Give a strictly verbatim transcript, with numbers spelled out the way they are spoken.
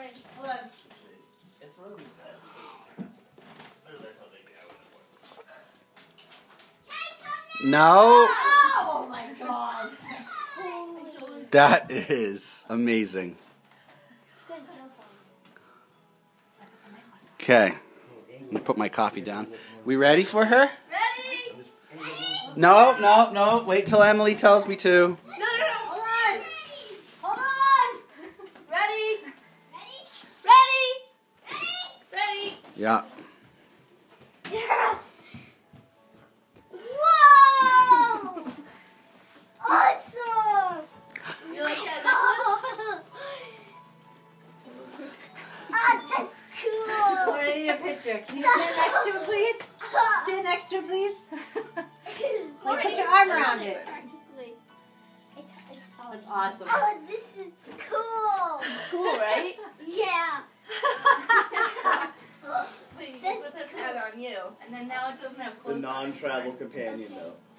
Hold on. It's a little bit sad. No. Oh my god. That is amazing. Okay. I'm gonna put my coffee down. We ready for her? Ready? No, no, no. Wait till Emily tells me to. No, no, no. Hold on. Hold on. Ready? Ready? Ready? Ready? Yeah. Whoa! Awesome! You like that necklace? Oh, that's cool! I need a picture. Can you stand next to it, please? Stand next to it, please. Like, put your arm around it. It's, it's, Oh, it's awesome. oh, this is cool. Cool, right? Yeah. Wait, you put this hat on you, and then now it doesn't have It's clothes a on it. non-travel companion, though.